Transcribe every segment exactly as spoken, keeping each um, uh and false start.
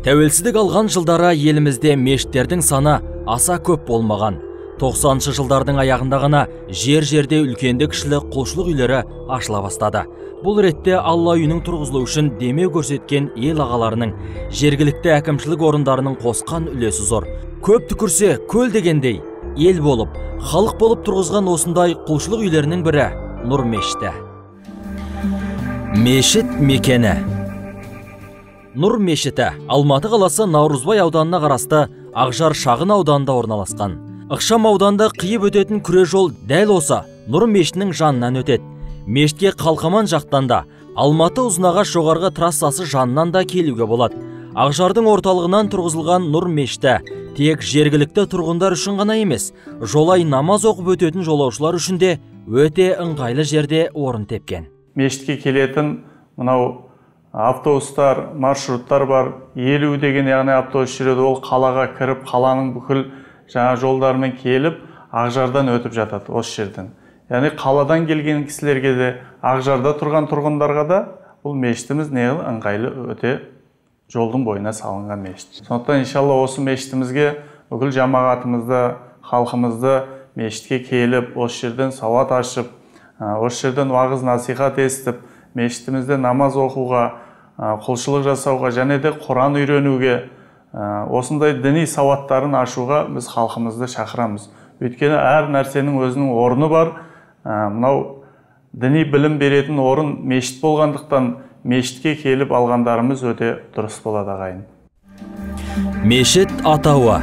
Тәуелсіздік алған жылдары елімізде мешіттердің саны аса көп болмаған. тоқсаныншы жылдардың аяғында ғана жер-жерде үлкенді кішілі құлшылық үйлері ашыла бастады. Бұл ретте Алла үйінің тұрғызылу үшін демеу көрсеткен ел ағаларының, жергілікті әкімшілік орындарының қосқан үлесі зор. Көп түкірсе көл дегендей, ел болып, халық болып тұрғызған осындай құлшылық үйлерінің бірі Нұр мешіті. Мешіт мекені. Нұр мешіті Алматы қаласы Наурызбай ауданына қарасты Ақжар шағын ауданында орналасқан. Ықшам ауданды қиып өтетін күре жол дәл осы Нұр мешітінің жанынан өтеді. Мешітке қалқаман жақтан да, Алматы Ұзынағаш жоғарғы трассасы жанынан да келуге болады. Ақжардың орталығынан тұрғызылған Нұр мешіті тек жергілікті тұрғындар үшін ғана емес, жолай намаз оқып өтетін жолаушылар үшін де өте ыңғайлы жерде орын тепкен. Мешітке келетін мынау автобустар, маршруттар бар. Елу деген яғни автобус жүреді, ол қалаға кіріп, қаланың бүкіл жаңа жолдарымен келіп, Ақжардан өтіп жатады осы жерден. Яғни қаладан келген кісілерге де, Ақжарда тұрған тұрғындарға да бұл мешітіміз неғыл ыңғайлы өте жолдың бойына салынған мешіт. Сондықтан иншалла осы мешітімізге бүкіл жамағатымызды, халқымызды мешітке келіп, осы жерден сауат ашып, осы жерден уағыз насихат естіп, мешітімізде намаз оқуға, құлшылық жасауға және де Құран үйренуге, осындай діни сауаттарын ашуға біз халқымызды шақырамыз. Өйткені әр нәрсенің өзінің орны бар. Мынау діни білім беретін орын мешіт болғандықтан мешітке келіп алғандарымыз өте дұрыс болады ағайын. Мешіт атауы.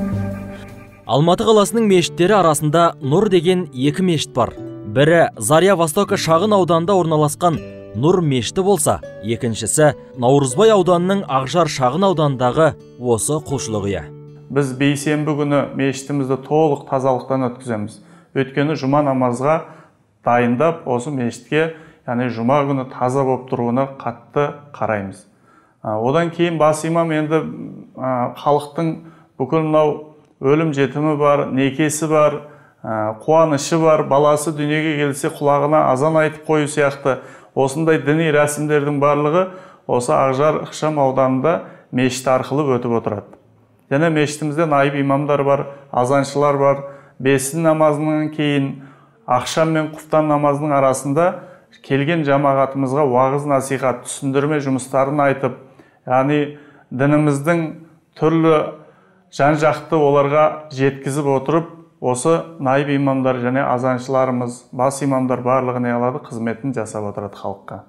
Алматы қаласының мешіттері арасында Нұр деген екі мешіт бар. Бірі Заря Востока шағын ауданда орналасқан Нұр мешіті болса, екіншісі Наурызбай ауданының Ақжар шағын аудандағы осы құлшылық үйі. Біз бейсенбі күні мешітімізді толық тазалықтан өткіземіз. Өйткені жұма намазға дайындап, осы мешітке, яғни жұма күні таза болып тұруына қатты қараймыз. Одан кейін бас имам енді халықтың бүкіл мынау өлім жетімі бар, некесі бар, қуанышы бар, баласы дүниеге келсе құлағына азан айтып қою сияқты осындай діни рәсімдердің барлығы осы Ақжар ықшам ауданында мешіт арқылы өтіп отырады. Және мешітімізде найып имамдар бар, азаншылар бар. Бесін намазынан кейін ақшам мен құфтан намазының арасында келген жамағатымызға уағыз насихат, түсіндірме жұмыстарын айтып, яғни дініміздің түрлі жан-жақты оларға жеткізіп отырып, осы найып имамдар және азаншыларымыз, бас имамдар барлығы не алады, қызметін жасап отырады халыққа.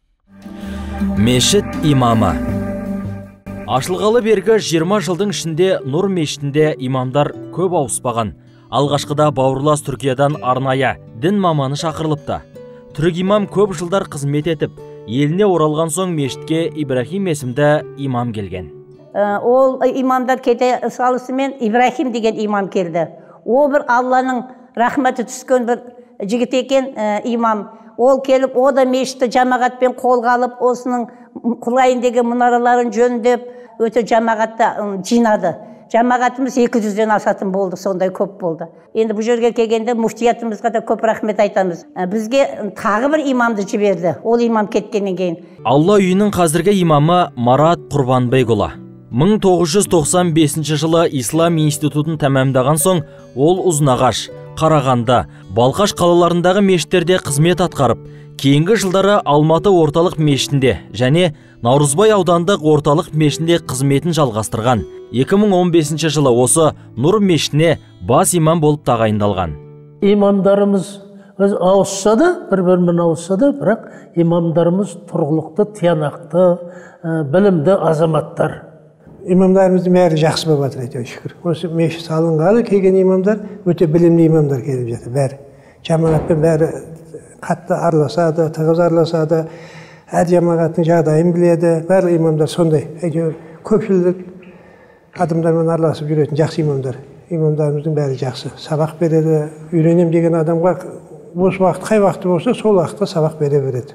Мешіт имамы. Ашылғалы бергі жиырма жылдың ішінде Нұр мешітінде имамдар көп ауыспаған. Алғашқыда бауырлас Түркиядан арнайы дін маманы шақырылыпты. Түрік имам көп жылдар қызмет етіп, еліне оралған соң мешітке Ибрахим есімді имам келген. Ол имамдар кете салысымен Ибрахим деген имам келді. О бір Алланың рахметі түскен бір жігіт екен имам. Ол келіп, о да мешітті жамағатпен қолға алып, осының құлайын деген мұнараларын жөндеп, өте жамағатта жинады. Жамағатымыз екі жүзден асатын болды, сондай көп болды. Енді бұл жерге келгенде муфтиятымызға да көп рахмет айтамыз. Бізге тағы бір имамды жіберді, ол имам кеткеннен кейін. Алла үйінің қазіргі имамы Марат Құрбанбайұлы. мың тоғыз жүз тоқсан бесінші жылы Ислам институтын тәмамдаған соң, ол Ұзынағаш, Қарағанды, Балқаш қалаларындағы мешіттерде қызмет атқарып, кейінгі жылдары Алматы орталық мешітінде және Наурызбай аудандық орталық мешітінде қызметін жалғастырған. екі мың он бесінші жылы осы Нұр мешітіне бас имам болып тағайындалған. Имамдарымыз ауысса да, бір-бірімен ауысса да, бірақ имамдарымыз тұрғылықты, тиянақты, білімді азаматтар. Имамдарымыздың бәрі жақсы болып жатыр, әйтеуір шүкір. Осы мешіт салынғалы келген имамдар өте білімді имамдар келіп жатыр, бәрі. Жамағатпен бәрі қатты араласады, тығыз араласады, әр жамағаттың жағдайын біледі. Барлық имамдар сондай. Әйтеуір көпшілік адамдармен араласып жүретін жақсы имамдар. Имамдарымыздың бәрі жақсы. Сабақ береді, үйренем деген адамға осы уақыт қай уақыты болса, сол уақытта сабақ бере береді.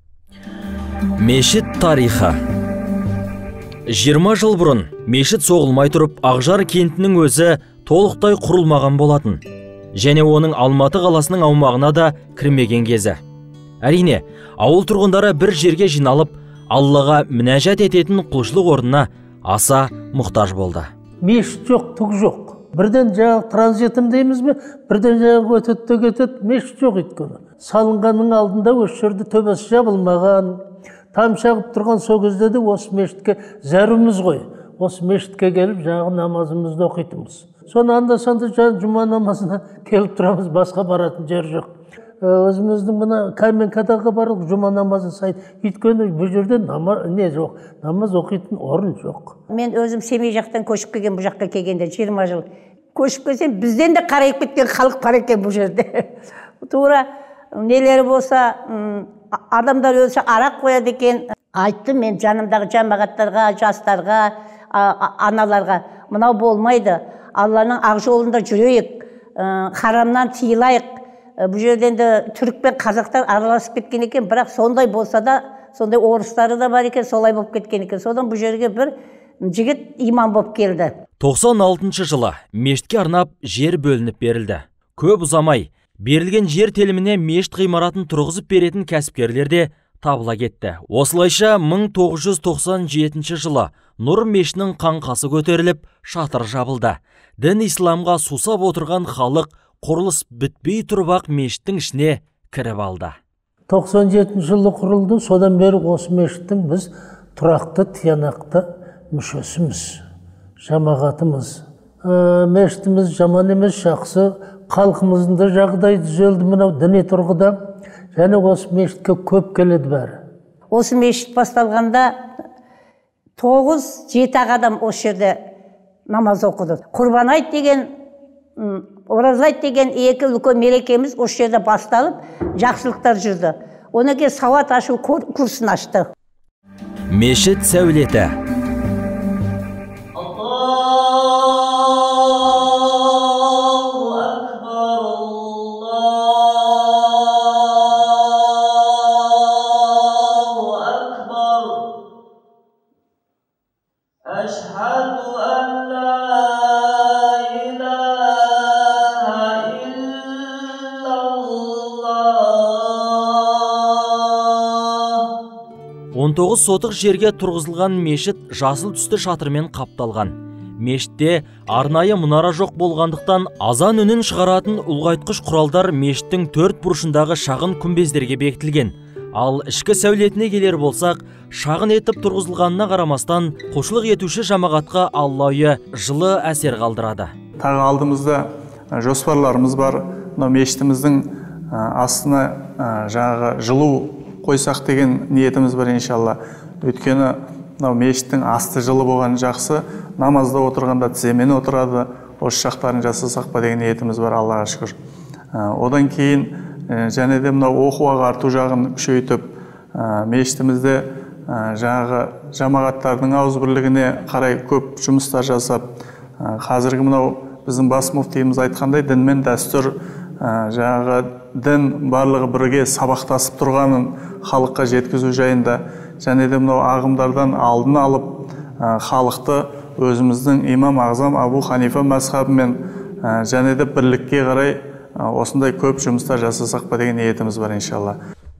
Мешіт тарихы. жиырма жыл бұрын мешіт соғылмай тұрып, Ақжар кентінің өзі толықтай құрылмаған болатын. Және оның Алматы қаласының аумағына да кірмеген кезі. Әрине, ауыл тұрғындары бір жерге жиналып, Аллаға мінәжат ететін құлшылық орнына аса мұқтаж болды. Мешіт жоқ, түк жоқ. Бірден жаңағы транзитім дейміз бе, бірден жаңағы өтеді де кетеді, мешіт жоқ өйткені. Салынғанның алдында осы жерде төбесі жабылмаған, тамшағып тұрған сол кезде де осы мешітке зәруміз ғой. Осы мешітке келіп жаңағы намазымызды оқитынбыз. Соны анда-санда жұма намазына келіп тұрамыз, басқа баратын жер жоқ. Өзіміздің мына Каменкадағы барлық жұма намазы сайын. Өйткені бұл жерде намаз не жоқ, намаз оқитын орын жоқ. Мен өзім Семей жақтан көшіп келген, бұл жаққа келгенде жиырма жыл. Көшіп келсем, бізден де қарайып кеткен халық бар екен бұл жерде. Тура нелері болса, адамдар өлсе арақ қояды екен. Айттым мен жанымдағы жамағаттарға, жастарға, аналарға, мынау болмайды. Алланың ақ жолында жүрейік, харамнан тыйылайық. Бұл жерден де түрік пен қазақтар араласып кеткен екен, бірақ сондай болса да, сондай орыстары да бар екен, солай болып кеткен екен. Содан бұл жерге бір жігіт имам болып келді. тоқсан алтыншы жылы мешітке арнап жер бөлініп берілді. Көп ұзамай, берілген жер теліміне мешіт ғимаратын тұрғызып беретін кәсіпкерлер де табыла кетті. Осылайша мың тоғыз жүз тоқсан жетінші жылы Нұр мешітінің қаңқасы көтеріліп, шатыр жабылды. Дін исламға сусап отырған халық құрылыс бітпей тұрып-ақ мешіттің ішіне кіріп алды. тоқсан жетінші жылы құрылды, содан бері осы мешіттің біз тұрақты тиянақты мүшесіміз, жамағатымыз. Мешітіміз жаман емес, жақсы, халқымыздың да жағдайы түзелді мынау діни тұрғыда, және осы мешітке көп келеді бәрі. Осы мешіт басталғанда тоғыз жеті адам осы жерде намаз оқыды. Құрбан айт деген, ораза айт деген екі үлкен мерекеміз осы жерде басталып, жақсылықтар жүрді. Одан кейін сауат ашу курсын ашты. Мешіт сәулеті. он тоғыз сотық жерге тұрғызылған мешіт жасыл түсті шатырмен қапталған. Мешітте арнайы мұнара жоқ болғандықтан азан үнін шығаратын ұлғайтқыш құралдар мешіттің төрт бұрышындағы шағын күмбездерге бекітілген. Ал ішкі сәулетіне келер болсақ, шағын етіп тұрғызылғанына қарамастан, құлшылық етуші жамағатқа Аллахы жылы әсер қалдырады. Тағы алдымызда жоспарларымыз бар. Мешітіміздің астына жаңағы жылу қойсақ деген ниетіміз бар иншалла. Өйткені мешіттің асты жылы болған жақсы, намазда отырғанда тіземен отырады, осы шақтарын жасасақ па деген ниетіміз бар, Аллаға шүкір. Одан кейін және де мынау оқу ағарту жағын күшейтіп, мешітімізде жаңағы жамағаттардың ауызбірлігіне қарай көп жұмыстар жасап, қазіргі мынау біздің бас мұфтиіміз айтқандай, дін мен дәстүр, жаңағы дін барлығы бірге сабақтасып тұрғанын халыққа жеткізу жайында, және де мынау ағымдардан алдын алып, халықты өзіміздің имам ағзам Абу Ханифа мазхабымен және де бірлікке қарай осындай көп жұмыстар жасасақ па деген ниетіміз бар иншалла.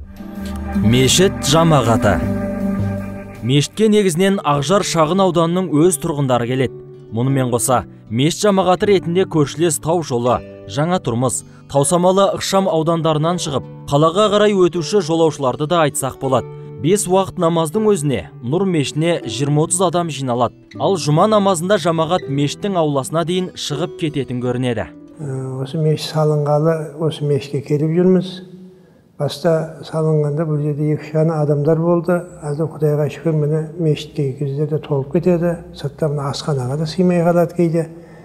Мешіт жамағаты. Мешітке негізінен Ақжар шағын ауданының өз тұрғындары келеді. Мұнымен қоса, мешіт жамағаты ретінде көршілес Тау жолы, Жаңа Тұрмыс, Таусамалы ықшам аудандарынан шығып, қалаға қарай өтуші жолаушыларды да айтсақ болады. Бес уақыт намаздың өзіне Нұр мешітіне жиырма отыз адам жиналады. Ал жұма намазында жамағат мешіттің ауласына дейін шығып кететін көрінеді. Осы мешіт салынғалы, осы мешітке келіп жүрміз. Баста салынғанда бұл жерде екі шана адамдар болды. Әлде Құдайға шүкір, міне мешіттегі кездерде толып кетеді. Сыртта мына асханаға да сыймай қалады кейде.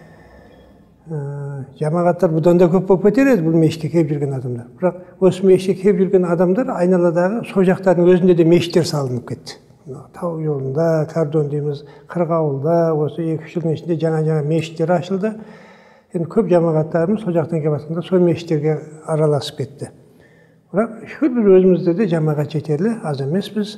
Жамағаттар бұдан да көп болып кетер еді, бұл мешітке келіп жүрген адамдар. Бірақ осы мешітке келіп жүрген адамдар айналадағы сол жақтардың өзінде де мешіттер салынып кетті. Тау жолында, Кордон дейміз, Қырғауылда, осы екі үш жылдың ішінде жаңа-жаңа мешіттер ашылды. Енді көп жамағаттарымыз сол жақтан келіп жатқанда сол мешіттерге араласып кетті. Бірақ шүкір біз өзімізде де жамағат жетерлі, аз емеспіз.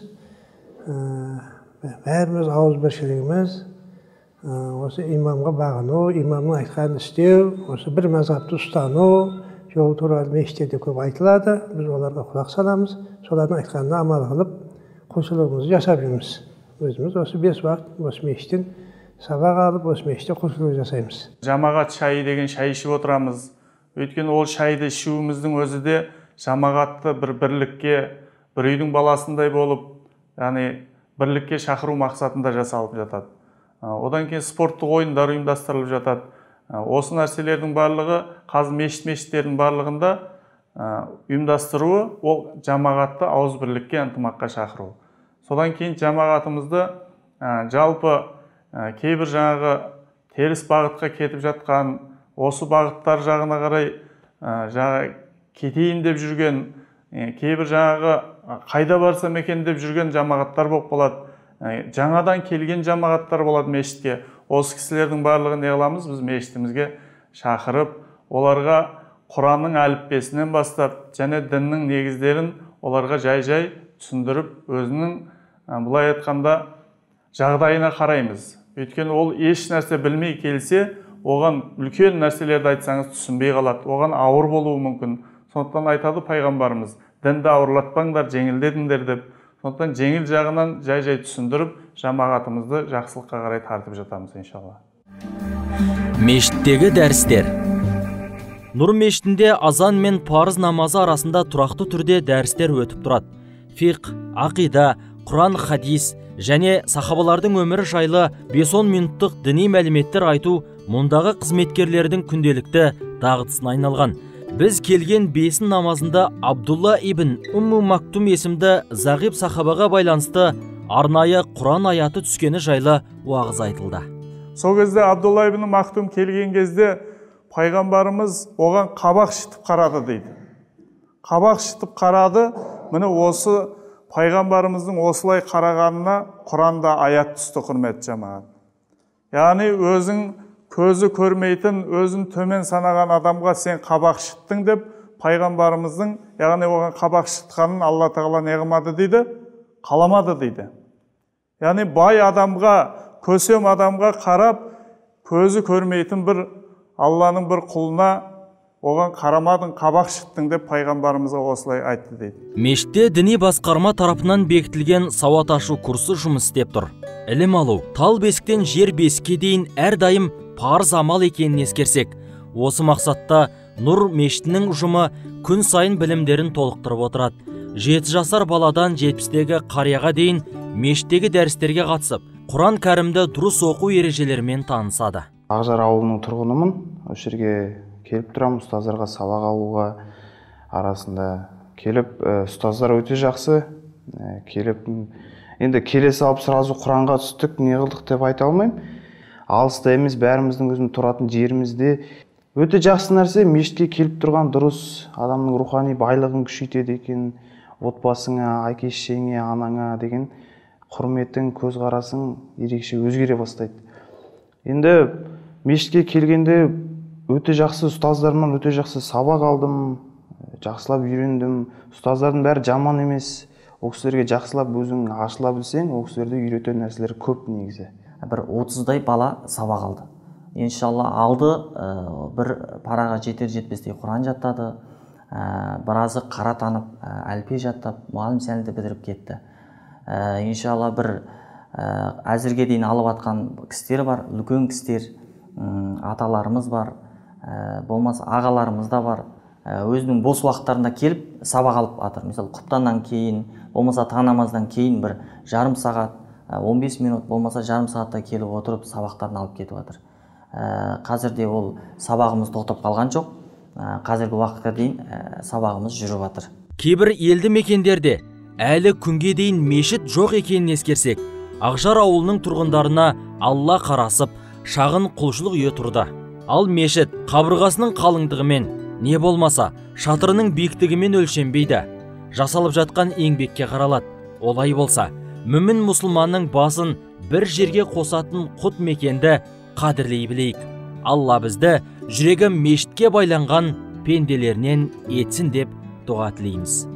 Бәріміз ауызбіршілігіміз, осы имамға бағыну, имамның айтқанын істеу, осы бір мазхабты ұстану, жол туралы мешіттерде көп айтылады. Біз оларға құлақ саламыз, солардың айтқанына амал қылып, құлшылығымызды жасап жүрміз. өзіміз осы бес уақыт осы мешіттен сабақ алып, осы мешітте құлшылық жасаймыз. Жамағат шайы деген шай ішіп отырамыз. Өйткені ол шайды ішуіміздің өзі де жамағатты бір бірлікке, бір үйдің баласындай болып, яғни бірлікке шақыру мақсатында жасалып жатады. Одан кейін спорттық ойындар ұйымдастырылып жатады. Осы нәрселердің барлығы, қазір мешіт-мешіттердің барлығында ұйымдастыруы ол жамағатты ауыз бірлікке, ынтымаққа шақыру. Содан кейін жамағатымызды жалпы кейбір жаңағы теріс бағытқа кетіп жатқан, осы бағыттар жағына қарай жаңағы кетейін деп жүрген, кейбір жаңағы қайда барсам екен деп жүрген жамағаттар болып болады. Жаңадан келген жамағаттар болады мешітке. Осы кісілердің барлығын не қыламыз? Біз мешітімізге шақырып, оларға Құранның әліппесінен бастап, және діннің негіздерін оларға жай-жай түсіндіріп, өзінің былай айтқанда жағдайына қараймыз. Өйткені ол еш нәрсе білмей келсе, оған үлкен нәрселерді айтсаңыз түсінбей қалады. Оған ауыр болуы мүмкін. Сондықтан айтады пайғамбарымыз, дінді ауырлатпаңдар, жеңілдетіңдер деп. Сондықтан жеңіл жағынан жай-жай түсіндіріп, жамағатымызды жақсылыққа қарай тартып жатамыз иншалла. Мешіттегі дәрістер. Нұр мешітінде азан мен парыз намазы арасында тұрақты түрде дәрістер өтіп тұрады. Фиқ, ақида, Құран, хадис және сахабалардың өмірі жайлы бес он минуттық діни мәліметтер айту мұндағы қызметкерлердің күнделікті дағдысына айналған. Біз келген бесін намазында Абдулла ибн Умму Мактум есімді зағип сахабаға байланысты арнайы Құран аяты түскені жайлы уағыз айтылды. Сол кезде Абдулла ибн Мактум келген кезде пайғамбарымыз оған қабақ шытып қарады дейді. Қабақ шытып қарады, міне осы пайғамбарымыздың осылай қарағанына Құранда аят түсті, құрметті жамағат. Яғни өзің көзі көрмейтін, өзін төмен санаған адамға сен қабақ шыттың деп, пайғамбарымыздың, яғни оған қабақ шытқанын Алла тағала не қылмады дейді? Қаламады дейді. Яғни бай адамға, көсем адамға қарап, көзі көрмейтін бір Алланың бір құлына оған қарамадың, қабақ шыттың деп пайғамбарымызға осылай айтты дейді. Мешітте діни басқарма тарапынан бекітілген сауат ашу курсы жұмыс істеп тұр. Ілім алу, тал бесіктен жер бесікке дейін әрдайым парыз амал екенін ескерсек, осы мақсатта Нұр мешітінің ұжымы күн сайын білімдерін толықтырып отырады. Жеті жасар баладан жетпістегі қарияға дейін мешіттегі дәрістерге қатысып, Құран кәрімді дұрыс оқу ережелерімен танысады. Ақжар ауылының тұрғынымын. Осы жерге келіп тұрам, ұстаздарға сабақ алуға арасында келіп, ұстаздар өте жақсы. Келіп, енді келе салып сразу Құранға түстік, не қылдық деп айта алмаймын. Алыста емес, бәріміздің өзінің тұратын жерімізде өте жақсы нәрсе. Мешітке келіп тұрған дұрыс, адамның рухани байлығын күшейтеді екен, отбасыңа, әке-шешеңе, анаңа деген құрметің, көзқарасың ерекше өзгере бастайды. Енді мешітке келгенде өте жақсы ұстаздарымнан өте жақсы сабақ алдым, жақсылап үйрендім. Ұстаздардың бәрі жаман емес. Ол кісілерге жақсылап өзің ашыла білсең, ол кісілерде үйреткен нәрселер көп негізі. Бір отыздай бала сабақ алды. Иншалла алды, бір параға жетер жетпестей Құран жаттады, біразы қара танып, әліпе жаттап, мұғалім сәнді бітіріп кетті. Иншалла бір әзірге дейін алып атқан кісілер бар, үлкен кісілер, аталарымыз бар, болмаса ағаларымыз да бар. Өзінің бос уақыттарында келіп сабақ алып атыр. Мысалы, құптаннан кейін, болмаса таң намаздан кейін бір жарым сағат, он бес минут, болмаса жарым сағатта келіп отырып сабақтарын алып кетіп атыр. Қазірде ол сабағымыз тоқтап қалған жоқ. Қазіргі уақытқа дейін сабағымыз жүріп атыр. Кейбір елді мекендерде әлі күнге дейін мешіт жоқ екенін ескерсек, Ақжар ауылының тұрғындарына Алла қарасып, шағын құлшылық үйі тұрды. Ал мешіт қабырғасының қалыңдығымен, не болмаса шатырының биіктігімен өлшенбейді. Жасалып жатқан еңбекке қаралады. Олай болса, мүмін мұсылманның басын бір жерге қосатын құт мекенді қадірлей білейік. Алла бізді жүрегі мешітке байланған пенделерінен етсін деп дұға тілейміз.